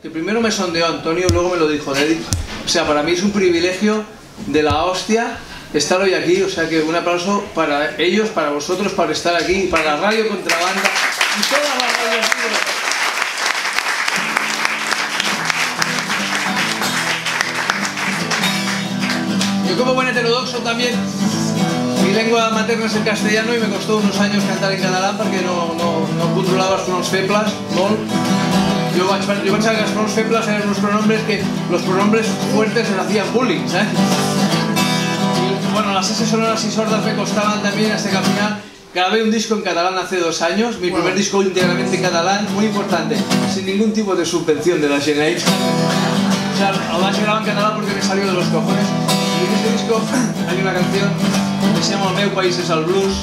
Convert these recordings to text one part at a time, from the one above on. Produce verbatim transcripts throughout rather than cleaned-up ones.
que primero me sondeó Antonio y luego me lo dijo Deddy. O sea, para mí es un privilegio de la hostia estar hoy aquí, o sea que un aplauso para ellos, para vosotros, para estar aquí, para la Radio Contrabanda y todas las radios libres. Yo como buen heterodoxo también, mi lengua materna es el castellano y me costó unos años cantar en catalán porque no, no, no controlava els pronoms febles, molt. Jo vaig, jo pensava que els pronoms febles eren unos pronombres que los pronombres fuertes se hacían bullying, ¿sabes? Y bueno, las S sonoras y sordas me costaban también hasta que al final grabé un disco en catalán hace dos años, mi primer disco íntegramente en catalán, muy importante, sin ningún tipo de subvención de la Generalitat. O sea, lo vaig grabar en catalán porque me salió de los cojones. Y en este disco hay una canción que se llama El meu país es el blues.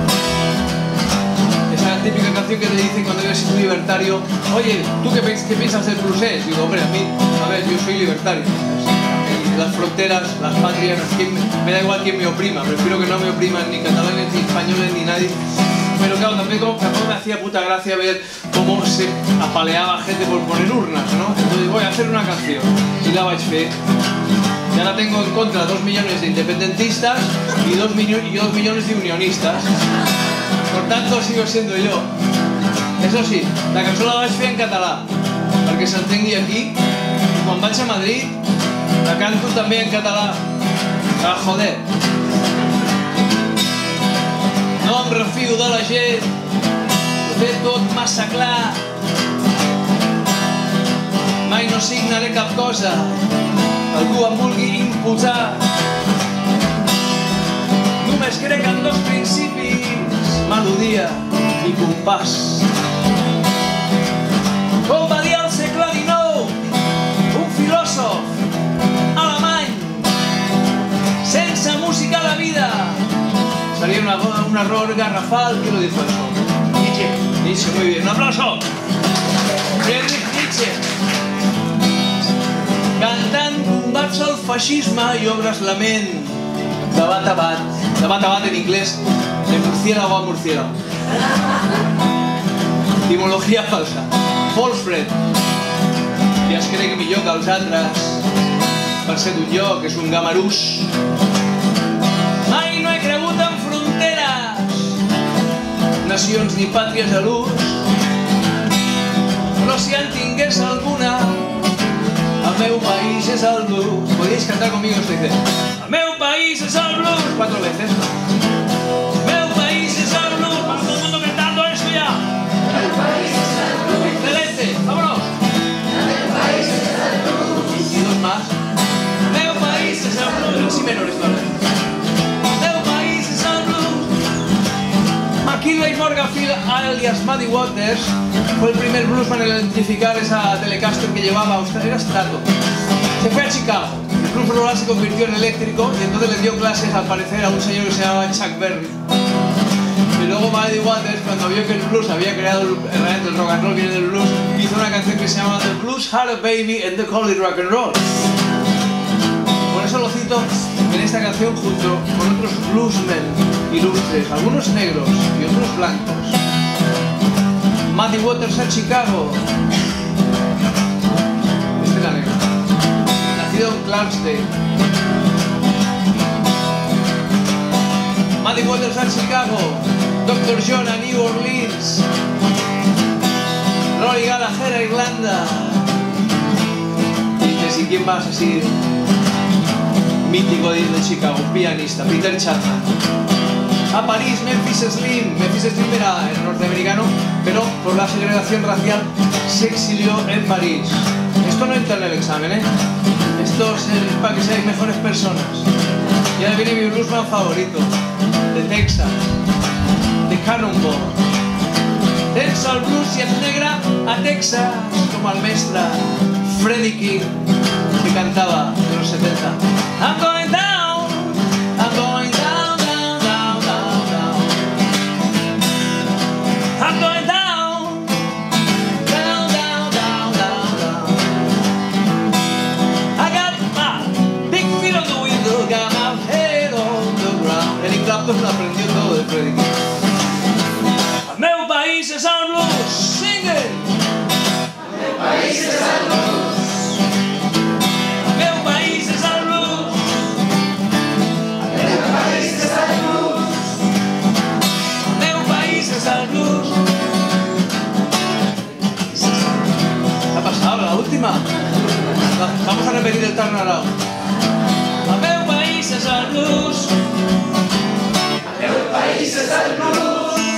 Esa típica canción que te dicen cuando eres un libertario: oye, ¿tú qué, qué piensas del blues? Digo, hombre, a mí, a ver, yo soy libertario. Las fronteras, las patrias, me da igual quién me oprima, prefiero que no me opriman ni catalanes, ni españoles, ni nadie. Pero claro, tampoco, tampoco me hacía puta gracia ver cómo se apaleaba gente por poner urnas, ¿no? Entonces voy a hacer una canción y la vaig fer. Y ahora tengo en contra dos millones de independentistas y dos, y dos millones de unionistas. Por tanto, sigo siendo yo. Eso sí, la cançó la vaig fer en català, perquè s'entengui aquí. I quan vaig a Madrid, la canto també en català. Ah, joder. No em refio de la gent, ho té tot massa clar. Mai no signaré cap cosa algú em vulgui imposar. Només crec en dos principis: melodia i compàs. Com va dir al segle dinou un filòsof alemany: sense música la vida sería una, un error garrafal. ¿Quién lo dijo eso? Nietzsche. Nietzsche, muy bien. ¡Un aplauso! Friedrich Nietzsche. Cantant combats al feixisme i obres lament de bat a bat. De bat a bat en inglés, de murciélago a murciélago. Etimologia falsa. False friend. Ja es crec millor que els altres per ser d'un lloc, és un gamarús. Mai no he cregut en fronteres, nacions ni pàtries a l'ús, però si en tingués alguna, el meu país es el blues. Podéis cantar conmigo esto, dice: el meu país es el blues. Cuatro veces. El meu país es el blues. Para todo el mundo cantando esto ya. El país es el blues. Excelente, vámonos. El meu país es el blues. Y dos más. El meu país es el blues. El si menor esto. McKinley Morganfield, alias Muddy Waters, fue el primer bluesman en identificar esa Telecaster que llevaba, era Strato. Se fue a Chicago, el blues rural se convirtió en eléctrico y entonces le dio clases al parecer a un señor que se llamaba Chuck Berry. Y luego Muddy Waters, cuando vio que el blues había creado, realmente el rock and roll viene del blues, hizo una canción que se llama The Blues Had a Baby and They Call It Rock and Roll. Por eso lo cito en esta canción junto con otros bluesmen ilustres, algunos negros y otros blancos. Muddy Waters a Chicago. Este es la negra. Nacido en Clarksdale. Muddy Waters a Chicago. Doctor John a New Orleans. Rory Gallagher a Irlanda. Dices, ¿y quién más así? Mítico de Chicago, pianista, Peter Chapman. A París, Memphis Slim. Memphis Slim era el norteamericano, pero por la segregación racial se exilió en París. Esto no entra en el examen, ¿eh? Esto es para que seáis mejores personas. Y ahora viene mi bluesman favorito, de Texas, de Cannonball. Densa el blues y es negra a Texas, como almestra Freddie King, que cantaba en los setenta. I'm going down, I'm going down, down, down, down, down. I'm going down, down, down, down, down, down. I got my big feet on the window, got my head on the ground. Eric Clapton aprendió todo de Freddie King. El meu país és el blues, sing it! El meu país és el blues. a repetir el Tarnarao. El meu país és el blues. El meu país és el blues.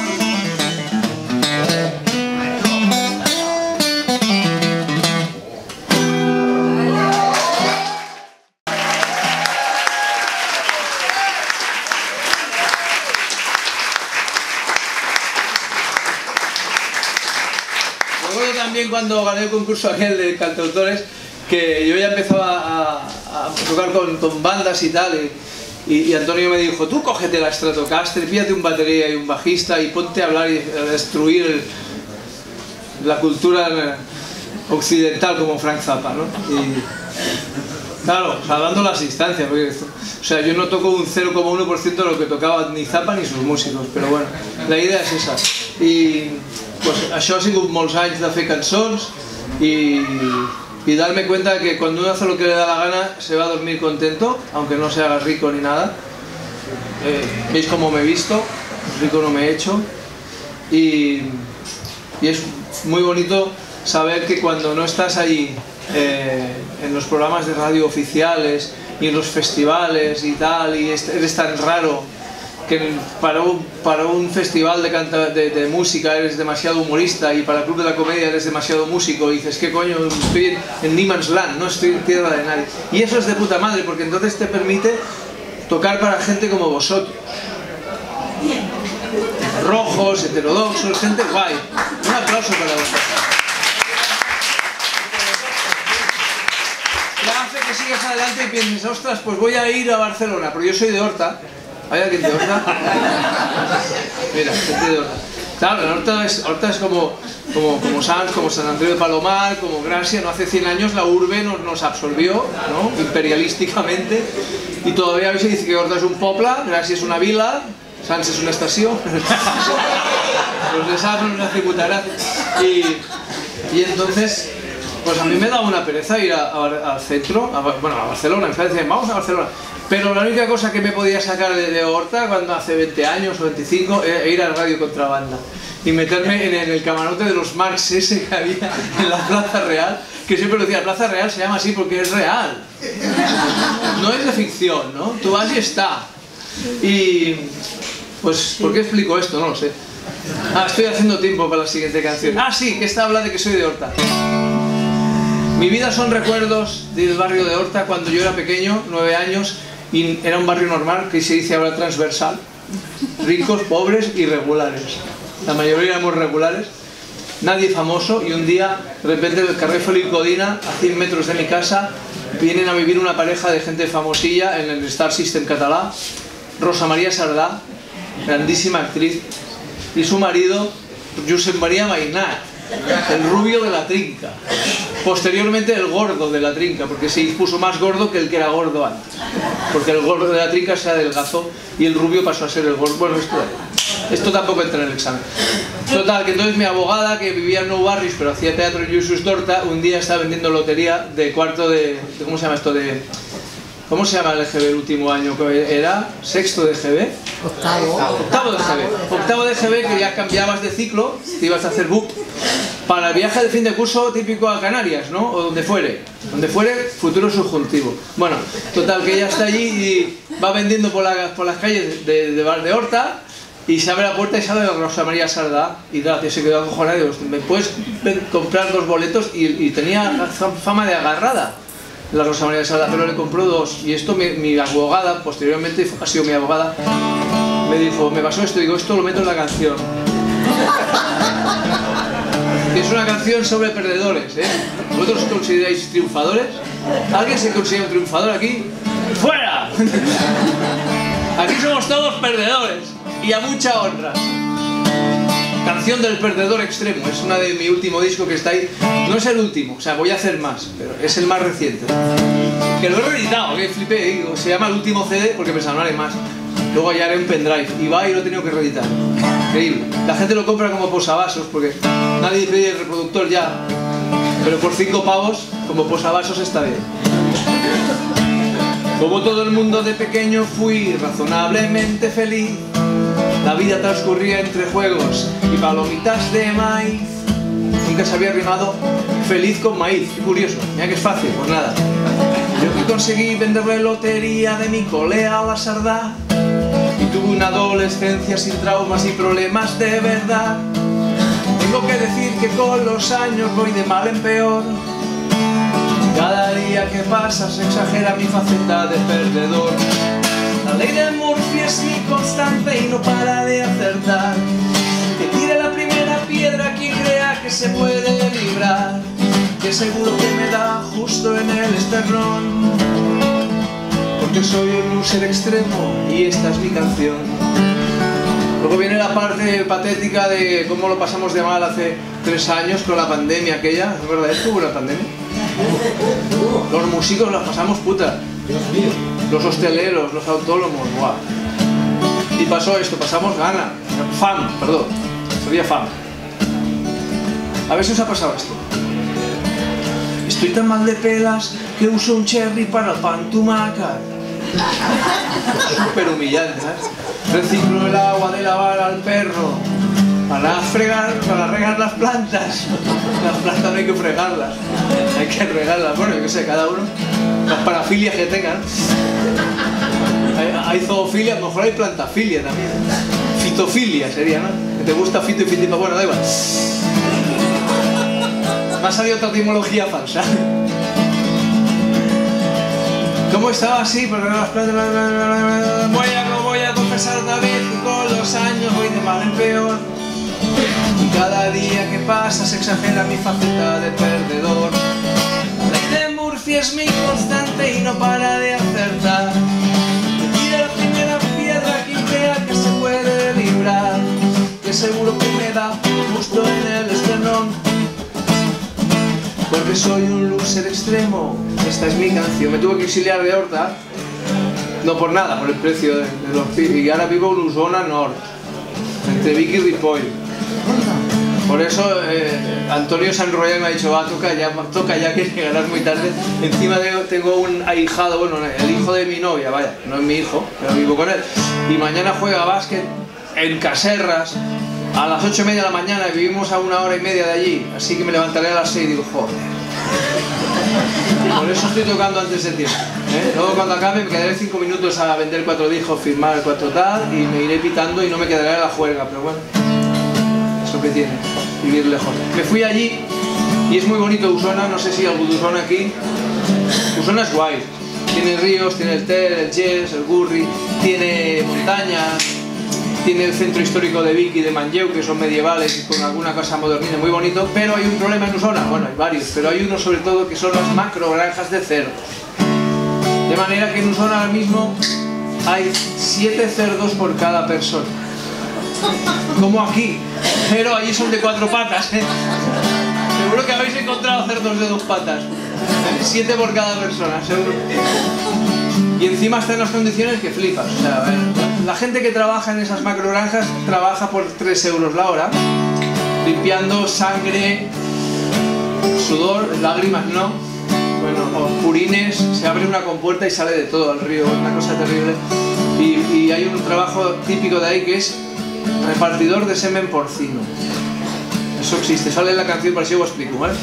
También cuando gané el concurso aquel de cantautores, que yo ya empezaba a, a tocar con, con bandas y tal, y, y Antonio me dijo, tú cógete la Stratocaster, píllate un batería y un bajista y ponte a hablar y a destruir el, la cultura occidental como Frank Zappa, ¿no? Y, claro, o sea, dando las instancias, porque esto, o sea, yo no toco un cero coma uno por ciento de lo que tocaba ni Zappa ni sus músicos, pero bueno, la idea es esa. Y pues això ha sigut molts anys de fer cançons y, y darme cuenta que cuando uno hace lo que le da la gana se va a dormir contento, aunque no se haga rico ni nada. Eh, ¿Veis cómo me he visto? Rico no me he hecho. Y, y es muy bonito saber que cuando no estás ahí eh, en los programas de radio oficiales y en los festivales y tal, y eres tan raro que para un, para un festival de, canta, de, de música eres demasiado humorista y para el Club de la Comedia eres demasiado músico y dices, ¿qué coño? Estoy en, en No Man's Land, no estoy en tierra de nadie. Y eso es de puta madre, porque entonces te permite tocar para gente como vosotros. Rojos, heterodoxos, gente guay. Un aplauso para vosotros. Ya hace que sigas adelante y pienses, ostras, pues voy a ir a Barcelona, pero yo soy de Horta. ¿Hay alguien de Horta? Mira, gente de Horta. Claro, Horta es, Horta es como, como, como Sants, como San Andreu de Palomar, como Gracia, ¿no? Hace cien años la urbe nos, nos absorbió, ¿no? Imperialísticamente, y todavía hoy se dice que Horta es un poble, Gracia es una vila, Sants es una estación. Los de Sants no nos hace puta gracia. Y, y entonces, pues a mí me da una pereza ir a, a, al centro, a, bueno, a Barcelona, en Francia, vamos a Barcelona. Pero la única cosa que me podía sacar de, de Horta cuando hace veinte años o veinticinco era ir a Radio Contrabanda y meterme en el, en el camarote de los Marx ese que había en la Plaza Real, que siempre decía, la Plaza Real se llama así porque es real, no es de ficción, ¿no? Tú vas y está. Y pues, ¿por qué explico esto? No lo sé. Ah, estoy haciendo tiempo para la siguiente canción. Ah, sí, que esta habla de que soy de Horta. Mi vida son recuerdos del barrio de Horta cuando yo era pequeño, nueve años, y era un barrio normal, que se dice ahora transversal, ricos, pobres y regulares. La mayoría éramos regulares, nadie famoso, y un día, de repente, del carrer Feliu Codina, a cien metros de mi casa, vienen a vivir una pareja de gente famosilla en el Star System catalá, Rosa María Sardá, grandísima actriz, y su marido, Josep María Mainat, el rubio de la trinca, posteriormente el gordo de la trinca, porque se puso más gordo que el que era gordo antes, porque el gordo de la trinca se adelgazó y el rubio pasó a ser el gordo. Bueno, esto, esto tampoco entra en el examen. Total, que entonces mi abogada, que vivía en Nou Barris pero hacía teatro en Justus d'Horta, un día estaba vendiendo lotería de cuarto de, de ¿cómo se llama esto? de ¿Cómo se llama el E G B el último año? ¿Era sexto de E G B? Octavo. Octavo de E G B. Octavo de E G B, que ya cambiabas de ciclo, te ibas a hacer book para el viaje de fin de curso típico a Canarias, ¿no? O donde fuere. Donde fuere, futuro subjuntivo. Bueno, total, que ella está allí y va vendiendo por, la, por las calles de, de Bar de Horta y se abre la puerta y sale Rosa María Sardá y claro, se quedó acojonada y digo, ¿me puedes comprar dos boletos? Y, y tenía fama de agarrada la Rosa María Sardá, pero le compró dos. Y esto mi, mi abogada, posteriormente ha sido mi abogada, me dijo, me pasó esto, digo, esto lo meto en la canción. Que es una canción sobre perdedores, ¿eh? ¿Vosotros os consideráis triunfadores? ¿Alguien se considera un triunfador aquí? ¡Fuera! Aquí somos todos perdedores y a mucha honra. Canción del perdedor extremo, es una de mi último disco que está ahí. No es el último, o sea, voy a hacer más, pero es el más reciente. Que lo he reeditado, que flipé, digo, se llama El Último C D porque pensaba, no haré más. Luego ya haré un pendrive y va y lo he tenido que reeditar. Increíble. La gente lo compra como posavasos porque nadie pide el reproductor ya. Pero por cinco pavos, como posavasos está bien. Como todo el mundo de pequeño fui razonablemente feliz. La vida transcurría entre juegos y palomitas de maíz. Nunca se había rimado feliz con maíz. Qué curioso, mira que es fácil, pues nada. Yo que conseguí venderle lotería de mi colea a la Sardá y tuve una adolescencia sin traumas y problemas de verdad. Tengo que decir que con los años voy de mal en peor. Cada día que pasa se exagera mi faceta de perdedor. La ley de Murphy es mi constante y no para de acertar. Que tire la primera piedra quien crea que se puede librar, que seguro que me da justo en el esternón. Porque soy un loser extremo y esta es mi canción. Luego viene la parte patética de cómo lo pasamos de mal hace tres años con la pandemia aquella. ¿Es verdad esto? ¿Hubo una pandemia? Los músicos las pasamos puta. Los hosteleros, los autónomos, guau. Y pasó esto, pasamos gana. Fam, perdón. Sería fam. A ver si os ha pasado esto. Estoy tan mal de pelas que uso un cherry para el pan tumaca. Súper humillante, ¿sabes? Reciclo el agua de lavar al perro para fregar, para regar las plantas. Las plantas no hay que fregarlas, hay que regarlas. Bueno, yo qué sé, cada uno, las parafilias que tengan. Hay, hay zoofilia, a lo mejor hay plantafilia también. Fitofilia sería, ¿no? Que te gusta fito y fitipa. Bueno, da igual. Me ha salido otra etimología falsa. ¿Cómo estaba así? Voy a, voy a confesar otra vez que con los años voy de mal en peor. Y cada día que pasa se exagera mi faceta de perdedor. La ley de Murphy es mi constante y no para de acertar. Que tire la primera piedra quien crea que se puede librar, que seguro que me da justo en el esternón. Porque soy un loser extremo, esta es mi canción. Me tuve que exiliar de Horta, no por nada, por el precio de, de los pibes. Y ahora vivo en Usona Norte, entre Vic y Ripoll. Por eso eh, Antonio se ha enrollado y me ha dicho, va, toca ya, toca ya, que llegarás muy tarde. Encima de, tengo un ahijado, bueno, el hijo de mi novia, vaya, no es mi hijo, pero vivo con él. Y mañana juega básquet en Caserras a las ocho y media de la mañana y vivimos a una hora y media de allí, así que me levantaré a las seis y digo, joder. Por eso estoy tocando antes de tiempo, ¿eh? Luego cuando acabe me quedaré cinco minutos a vender cuatro discos, firmar el cuatro tal y me iré pitando y no me quedaré a la juerga, pero bueno, eso que tiene, vivir lejos. Me fui allí y es muy bonito Usona, no sé si algún de Usona aquí. Usona es guay, tiene ríos, tiene el Ter, el Jess, el Gurri, tiene montañas. Tiene el centro histórico de Vic y de Manlleu, que son medievales y con alguna cosa modernina, muy bonito, pero hay un problema en Usona, bueno, hay varios, pero hay uno sobre todo que son las macro granjas de cerdos. De manera que en Usona ahora mismo hay siete cerdos por cada persona. Como aquí, pero allí son de cuatro patas, ¿eh? Seguro que habéis encontrado cerdos de dos patas. Siete por cada persona, seguro. Y encima está en las condiciones que flipas. O sea, a ver, la gente que trabaja en esas macrogranjas trabaja por tres euros la hora, limpiando sangre, sudor, lágrimas no, bueno, o purines, se abre una compuerta y sale de todo al río, una cosa terrible. Y, y hay un trabajo típico de ahí que es repartidor de semen porcino. Eso existe, sale en la canción, para si os explico, ¿vale?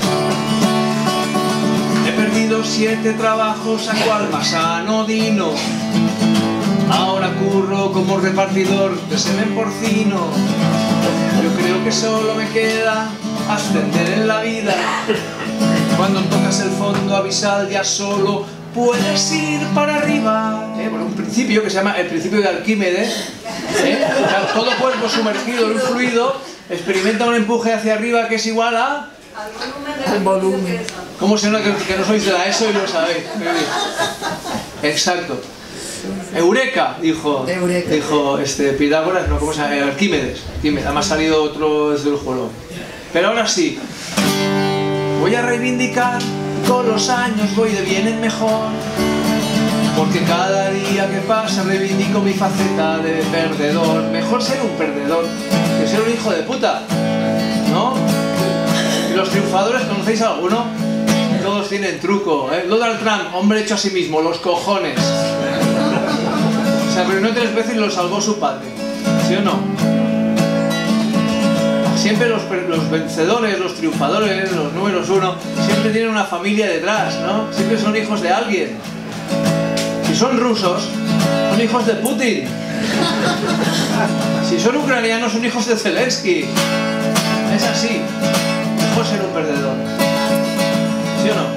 He perdido siete trabajos a cual más anodino. Ahora curro como repartidor de semen porcino. Yo creo que solo me queda ascender en la vida. Cuando tocas el fondo abisal ya solo puedes ir para arriba. ¿Eh? Bueno, un principio que se llama el principio de Arquímedes. ¿Eh? O sea, todo cuerpo sumergido en un fluido experimenta un empuje hacia arriba que es igual a... el volumen. ¿Cómo se nota que, que no sois de la ESO y lo sabéis? Exacto. Eureka, dijo, Eureka. dijo este, Pitágoras, no, ¿cómo se llama? Arquímedes. Arquímedes. Además ha salido otro desde el juego. Pero ahora sí, voy a reivindicar, con los años voy de bien en mejor. Porque cada día que pasa reivindico mi faceta de perdedor. Mejor ser un perdedor que ser un hijo de puta, ¿no? Y los triunfadores, ¿conocéis alguno? Todos tienen truco, ¿eh? Donald Trump, hombre hecho a sí mismo, los cojones. Se arruinó tres veces y lo salvó su padre, ¿sí o no? siempre los, los vencedores, los triunfadores, los números uno, siempre tienen una familia detrás, ¿no? Siempre son hijos de alguien. Si son rusos, son hijos de Putin. Si son ucranianos, son hijos de Zelensky. Es así. Mejor ser un perdedor. ¿Sí o no?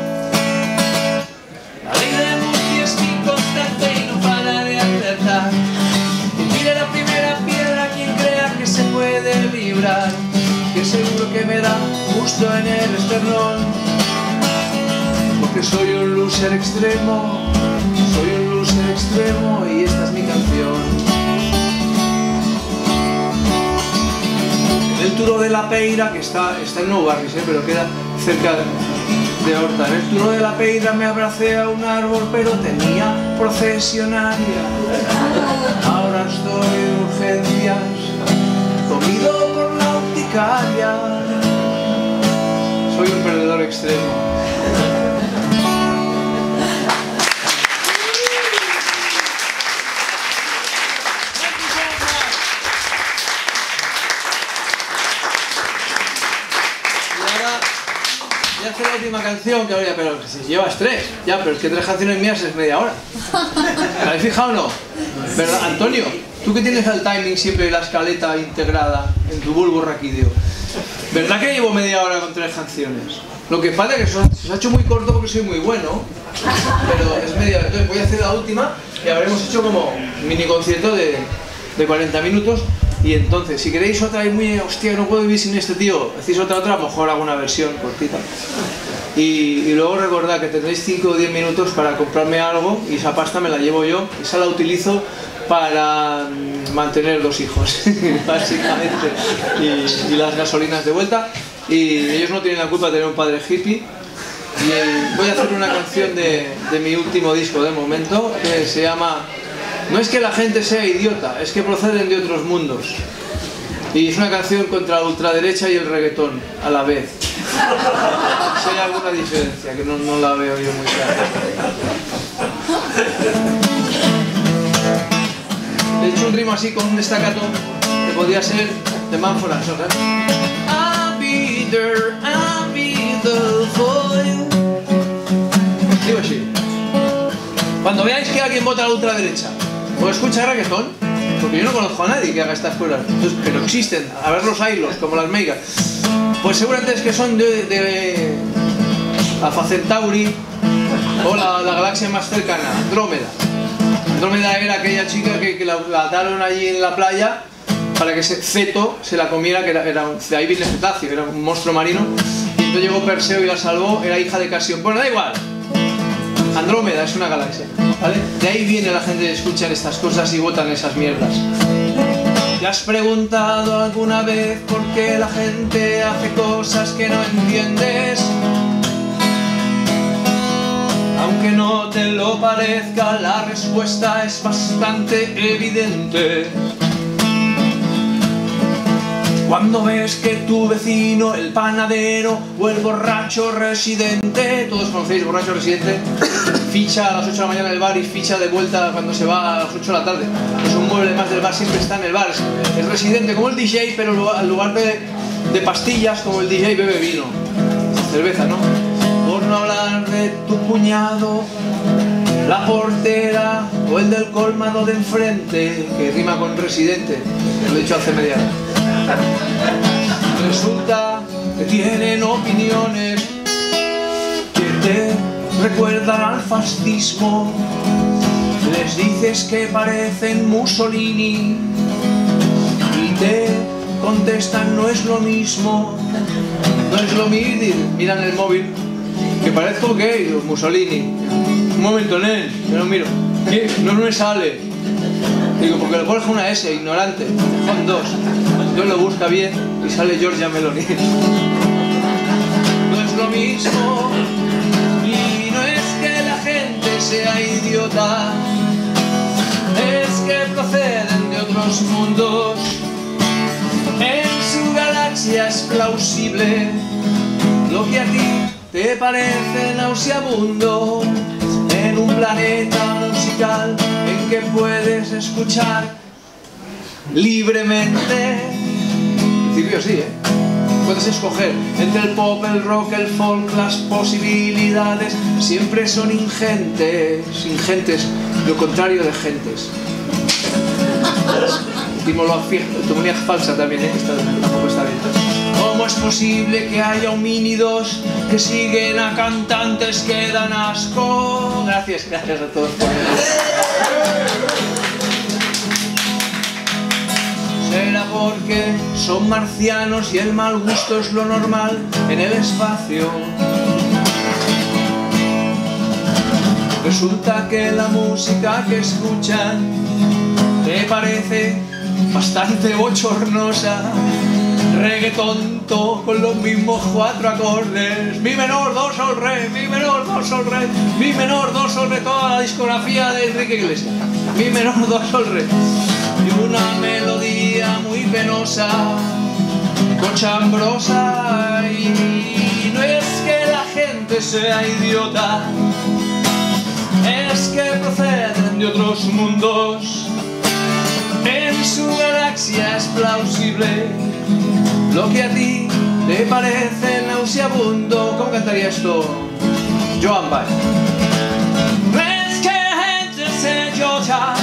La ley de Murphy es inconstante y no para de acertar. Que tire la primera piedra quien crea que se puede librar. Que seguro que me da justo en el esternón. Porque soy un loser extremo. Soy un loser extremo y esta es mi canción. En el Turo de la Peira, que está, está en Nou Barris, ¿eh? Pero queda cerca de, de Horta. En el Turo de la Peira me abracé a un árbol, pero tenía procesionaria. Ahora estoy de urgencias, comido por la urticaria. Soy un perdedor extremo. Ya hace la última canción, que ahora, pero si llevas tres, ya, pero es que tres canciones mías es media hora. ¿Me habéis fijado o no? ¿Verdad, Antonio? Tú que tienes el timing siempre y la escaleta integrada en tu bulbo raquídeo, ¿verdad que llevo media hora con tres canciones? Lo que pasa es que se os ha hecho muy corto porque soy muy bueno, pero es media hora. Entonces voy a hacer la última y habremos hecho como un mini concierto de, de cuarenta minutos. Y entonces, si queréis otra y muy, hostia, no puedo vivir sin este tío, decís otra, otra, a lo mejor hago una versión cortita. Y, y luego recordad que tendréis cinco o diez minutos para comprarme algo y esa pasta me la llevo yo, esa la utilizo para mantener dos hijos, básicamente, y, y las gasolinas de vuelta. Y ellos no tienen la culpa de tener un padre hippie. Y eh, voy a hacer una canción de, de mi último disco de momento, que se llama... No es que la gente sea idiota, es que proceden de otros mundos. Y es una canción contra la ultraderecha y el reggaetón, a la vez. Si hay alguna diferencia, que no, no la veo yo muy clara. He hecho un ritmo así con un staccato que podría ser de Manford and Sons, ¿eh? I'll be there, I'll be there for you. Digo así. Cuando veáis que alguien vota a la ultraderecha o escucha reggaetón, porque yo no conozco a nadie que haga estas cosas, entonces, pero existen, a ver los ailos, como las meigas, pues seguramente es que son de, de Alpha Centauri o la, la galaxia más cercana, Andrómeda. Andrómeda era aquella chica que, que la, la ataron allí en la playa para que ese ceto se la comiera, que era, era un, de ahí viene cetáceo, era un monstruo marino, y entonces llegó Perseo y la salvó, era hija de Casión. Bueno, da igual. Andrómeda es una galaxia, ¿vale? De ahí viene la gente que escuchan estas cosas y votan esas mierdas. ¿Te has preguntado alguna vez por qué la gente hace cosas que no entiendes? Aunque no te lo parezca, la respuesta es bastante evidente. Cuando ves que tu vecino, el panadero o el borracho residente, todos conocéis borracho residente, ficha a las ocho de la mañana en el bar y ficha de vuelta cuando se va a las ocho de la tarde. Es un mueble más del bar, siempre está en el bar. Es residente como el D J, pero en lugar de, de pastillas, como el D J bebe vino. Cerveza, ¿no? Por no hablar de tu cuñado, la portera o el del colmado de enfrente, que rima con residente, lo he dicho hace media hora. Resulta que tienen opiniones que te recuerdan al fascismo. Les dices que parecen Mussolini y te contestan no es lo mismo. No es lo mismo, miran el móvil, que parezco gay o Mussolini. Un momento, nen, que no miro. ¿Qué? No me sale. Digo, porque le pones una S, ignorante, con dos. Entonces lo busca bien y sale Giorgia Meloni. No es lo mismo, y no es que la gente sea idiota, es que proceden de otros mundos. En su galaxia es plausible lo que a ti te parece nauseabundo. En un planeta musical en que puedes escuchar libremente. En principio sí, ¿eh? puedes escoger entre el pop, el rock, el folk, las posibilidades siempre son ingentes, ingentes, lo contrario de gentes. Etimología falsa también, ¿eh? Esta tampoco está bien. ¿Cómo es posible que haya homínidos que siguen a cantantes que dan asco? Gracias, gracias a todos por venir. Será porque son marcianos y el mal gusto es lo normal en el espacio. Resulta que la música que escuchan te parece bastante bochornosa. Reggaetonto con los mismos cuatro acordes: mi menor, do, sol, re, mi menor, do, sol, re, mi menor, do, sol, re, toda la discografía de Enrique Iglesias, mi menor, do, sol, re, y una melodía muy penosa, cochambrosa. Y no es que la gente sea idiota, es que proceden de otros mundos. En su galaxia es plausible lo que a ti te parece nauseabundo. ¿Cómo cantaría esto Joan Baez? No es que la gente sea idiota,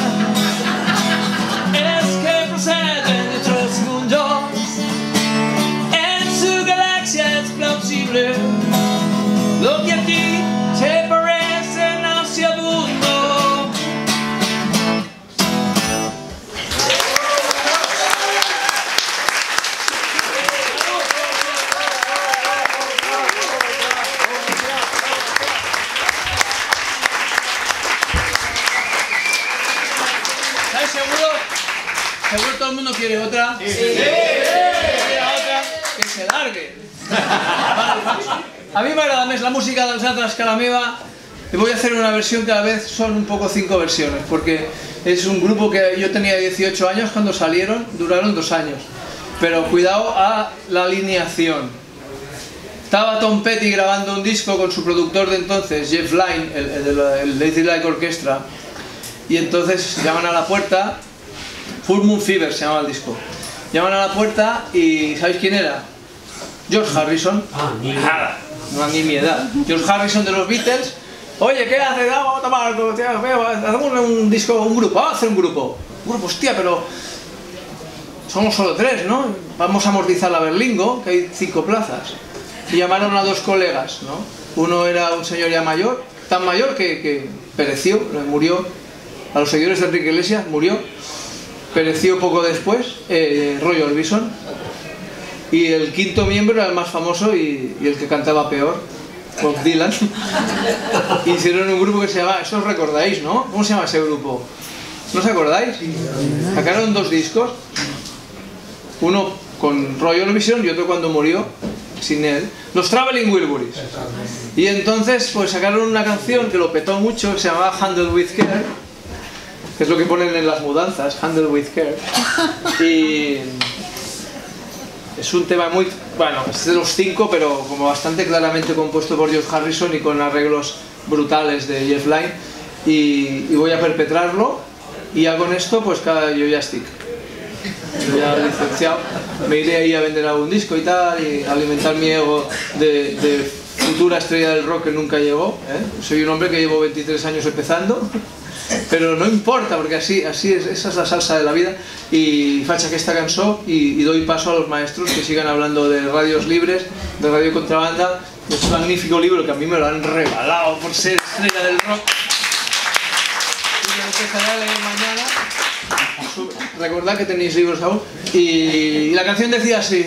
es que proceden de otros mundos. En su galaxia es plausible lo que a ti te parece nauseabundo. ¿Seguro todo el mundo quiere otra? Sí. ¿Sí? ¿Quiere otra? Que se largue. A mí me agrada más la música dels altres que la meva, y voy a hacer una versión que a la vez son un poco cinco versiones, porque es un grupo que yo tenía dieciocho años cuando salieron, duraron dos años. Pero cuidado a la alineación. Estaba Tom Petty grabando un disco con su productor de entonces, Jeff Lynne, el, el, el, el Lazy Like Orchestra, y entonces llaman a la puerta. Full Moon Fever se llamaba el disco. Llaman a la puerta y ¿sabéis quién era? George Harrison. Ah, ni nada. No, ni mi edad. George Harrison de los Beatles. Oye, ¿qué haces? Vamos a tomar, hacemos un disco, un grupo. Vamos a hacer un grupo. Un grupo, hostia, pero somos solo tres, ¿no? Vamos a amortizar la Berlingo, que hay cinco plazas. Y llamaron a dos colegas, ¿no? Uno era un señor ya mayor, tan mayor que, que pereció, murió. A los seguidores de Enrique Iglesias murió. Pereció poco después, eh, Roy Orbison, y el quinto miembro era el más famoso y, y el que cantaba peor, Bob Dylan. Hicieron un grupo que se llama, eso os recordáis, ¿no? ¿Cómo se llama ese grupo? ¿No os acordáis? Sacaron dos discos, uno con Roy Orbison y otro cuando murió, sin él, los Traveling Wilburys. Y entonces pues sacaron una canción que lo petó mucho, que se llamaba Handle With Care, que es lo que ponen en las mudanzas, Handle With Care. Y es un tema muy, bueno, es de los cinco, pero como bastante claramente compuesto por George Harrison y con arreglos brutales de Jeff Lynne. Y, y voy a perpetrarlo, y ya con esto, pues cada, yo ya estoy. Yo ya licenciado, me iré ahí a vender algún disco y tal, y alimentar mi ego de, de futura estrella del rock que nunca llegó, ¿eh? Soy un hombre que llevo veintitrés años empezando. Pero no importa, porque así, así es, esa es la salsa de la vida. Y facha que esta cansó, y, y doy paso a los maestros que sigan hablando de radios libres, de Radio Contrabanda, de este magnífico libro que a mí me lo han regalado por ser estrella del rock. Y lo empezaré a leer mañana. Recordad que tenéis libros aún. Y, y la canción decía así.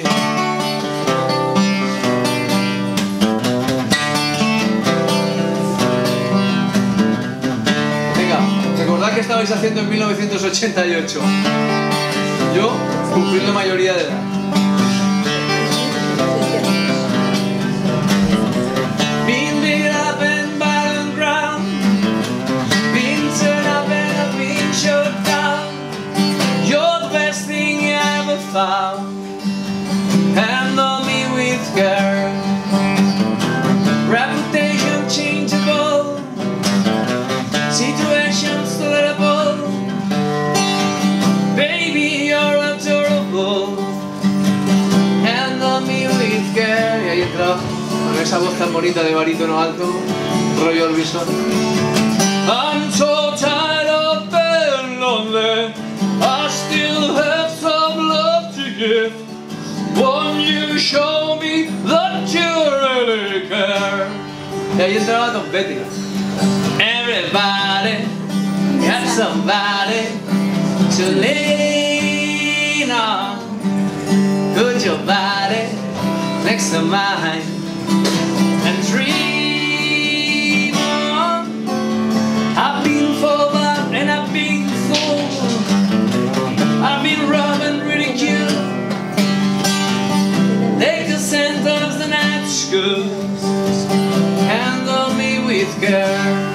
¿Qué estabais haciendo en mil novecientos ochenta y ocho? Yo, cumplir la mayoría de edad. Been beat up in battleground, been turned up and I've been shut down. You're the best thing I ever found. Handle me with care. Reputation changeable, situations tolerable. Baby, you're adorable. esa voz tan bonita de barítono alto, rollo Orbison. I'm so tired of being lonely, I still have some love to give. Won't you show me that you really care? Y ahí entraba Tom Petty. Everybody got somebody to lean on. Put your body next to mine and dream on. I've been forward and I've been forward. I've been robbed and ridiculed. Take the sentence and that's good. Handle me with care.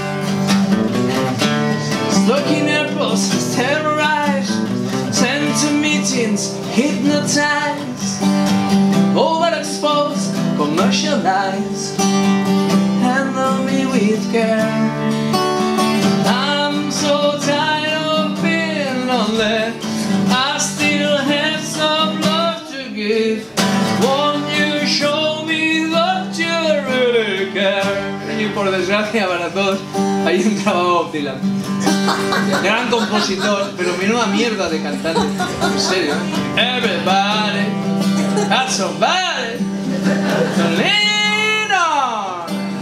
Stuck in airports, terrorized, sent to meetings, hypnotized, overexposed, commercialized. Handle me with care. I'm so tired of being lonely, I still have some love to give. Won't you show me that you really care? Y por desgracia para todos, ahí entraba Bob Dylan. Gran compositor, pero menuda mierda de cantante. En serio, ¿eh? Everybody has somebody to lean on.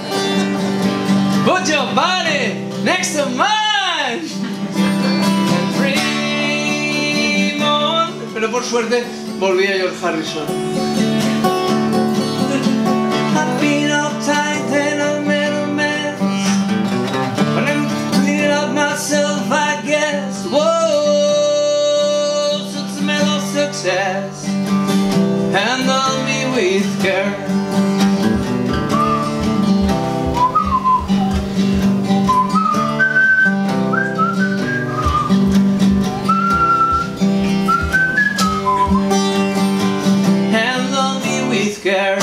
Put your body next to mine and dream on. Pero por suerte volví a George Harrison. I've been uptight and I've made a mess, but I'm cleaning up myself, I guess. Whoa, so it's a smell of success. Handle me with care. Handle me with care.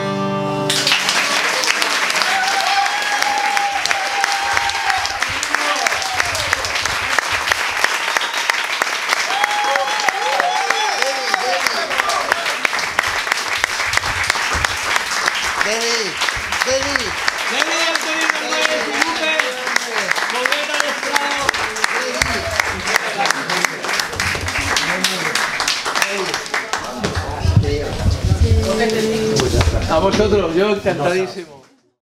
Debbie, Debbie, Debbie, Antonio Fernández, Felipe, Mogueta de Estrado. A vosotros, yo encantadísimo.